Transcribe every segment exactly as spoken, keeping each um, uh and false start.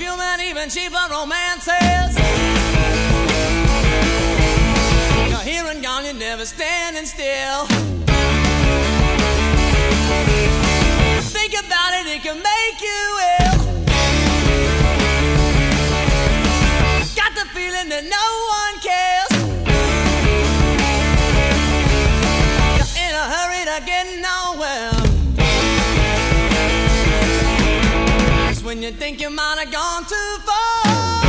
perfume and even cheaper romances. You're here and gone, you're never standing still. Think about it, it can make you ill. Got the feeling that no one cares. You're in a hurry to get nowhere. It's when you think you might have gone too far.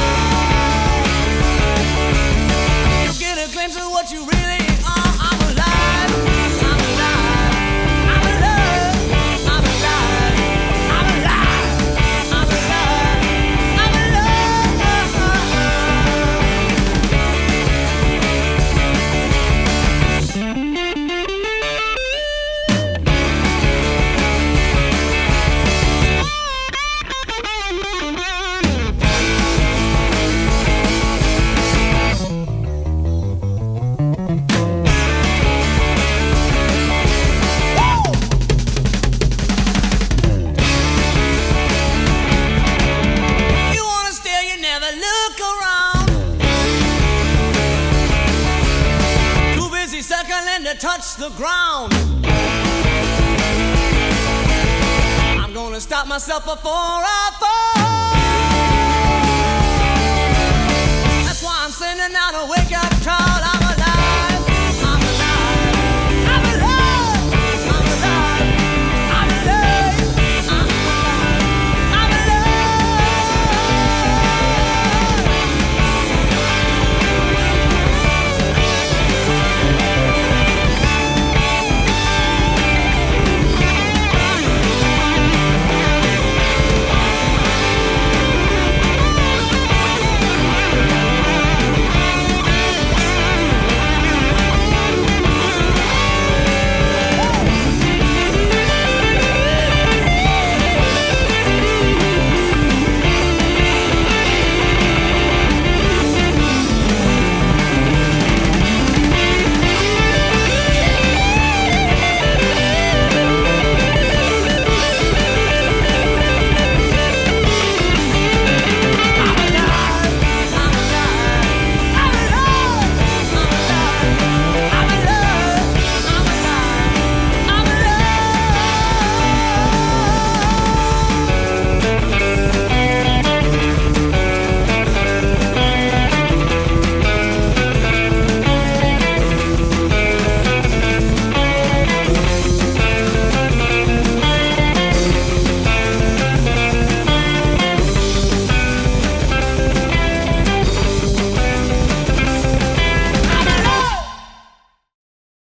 You get a glimpse of what you really are. I'm alive, I'm alive, I'm alive, I'm alive, I'm alive, I'm alive, I'm to touch the ground. I'm gonna stop myself before I fall. That's why I'm sending out a wake-up call.